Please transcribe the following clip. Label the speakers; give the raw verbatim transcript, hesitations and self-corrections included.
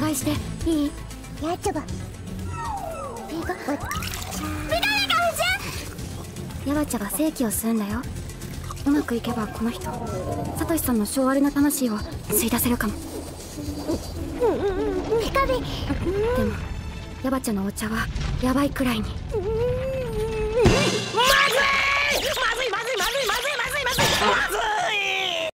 Speaker 1: 配していい？
Speaker 2: やっちゃば。
Speaker 1: みかヤバチャは正気を吸うんだよ。うまくいけばこの人サトシさんの性悪な魂を吸い出せるかも。
Speaker 2: ピカビ。でも
Speaker 1: ヤバチャのお茶はヤバいくらいに。
Speaker 3: まずいまずいまずいまずいまずいまずいまずいまずい